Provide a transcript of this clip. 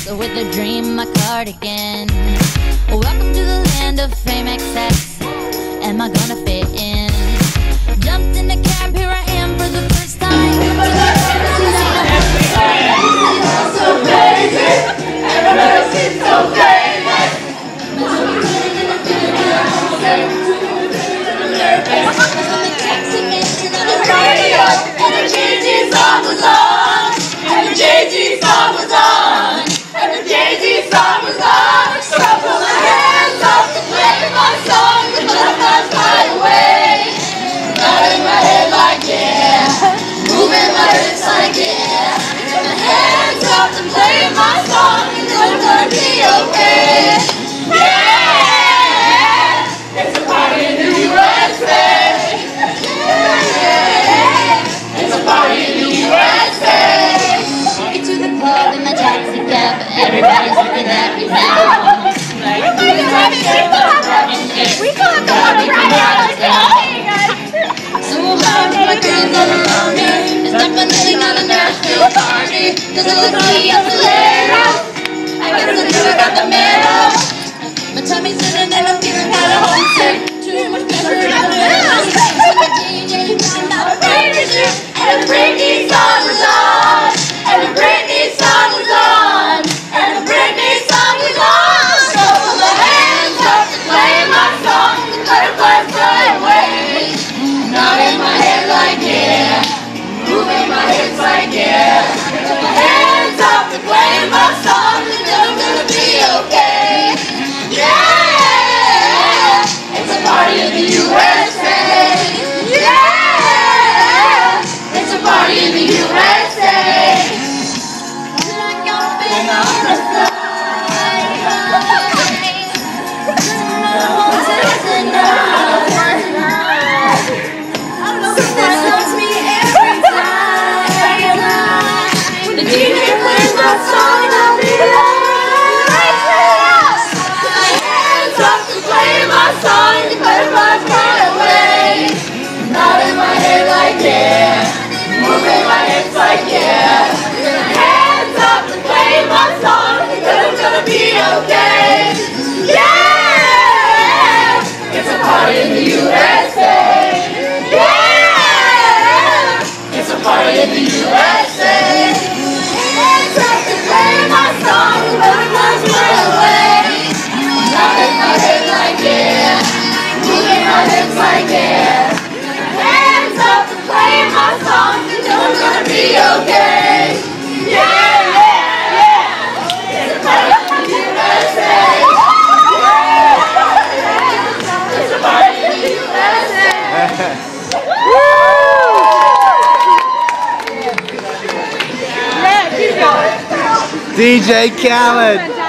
with a dream, my cardigan. Welcome to the land of fame excess. Am I gonna fit in? Jumped in the cab, here I am for the first time. So crazy, I've never seen so famous. And the JG song was on. And the JG song was on. And the JG song was on. So I put my hands up to play my song. The butterflies fly away. Nodding my head like yeah. Moving my hips like yeah. Put my hands up to play my song. And it's gonna be okay. Yeah. It's a party in the USA. It's a party in the USA. Get to the club in my taxi cab. Everybody's looking at me now. We still have to watch So hard, my girls all around me. It's definitely not a Nashville party. Cause it looks like I guess I never got the memo. My tummy's in and I'm feeling kinda homesick. Too much pressure in the middle. So the DJ found out a baby shit. And the Britney song was on. And the Britney song was on. And the Britney song was on. So put my hands up to play my song. The butterflies fly away. Nodding my head like yeah. Moving my hips like yeah. Put my hands up to play my song. And I'm gonna be okay. Yeah. It's a party in the USA. Yeah. It's a party in the USA. The DJ plays my song and I'll be right here. My hands up to play my song. The butterflies fly away. Nodding my head like yeah. Moving my hips like yeah. Hands up to play my song. Because I'm gonna be okay. Yeah. It's a party in the USA. Yeah. It's a party in the USA. Hands up to play my song. The butterflies fly away. Nodding my head like yeah. Moving my hips like yeah. Hands up to play my song. You know I'm gonna be okay. Yeah, yeah, yeah. It's a party in the USA. It's a party in the USA. DJ Khaled.